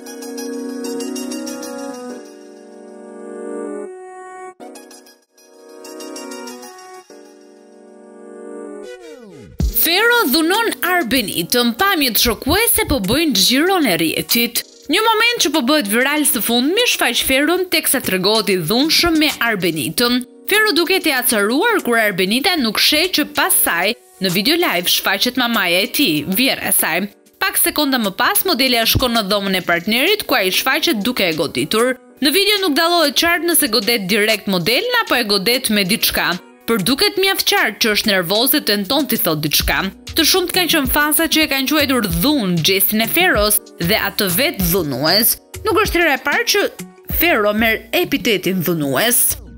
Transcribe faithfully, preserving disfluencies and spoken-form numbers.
Fero dhunon Arbenitën, pamjet shokuese po bëjnë xhiron e rrjetit. Një moment që po bëhet viral së fundmi shfaq Feron teksa tregohet i dhunshëm me Arbenitën. Fero duket i acaruar kur Arbenita nuk sheh që pas saj në video live shfaqet mamaja e tij, vjera e saj. Pak sekonda më pas, modelja shkon në dhomën e partnerit ku ai shfaqet duke e goditur. Në video nuk dallohet qartë nëse godet direkt modelin apo e godet me diçka. Por duket mjaft qartë që është nervoze, tenton t'i thotë diçka. Të shumt kanë qenë fansa që e kanë quajtur dhunë gestin e Feros dhe atë vetë dhunues. Nuk është hera e parë që Fero merr epitetin dhunues.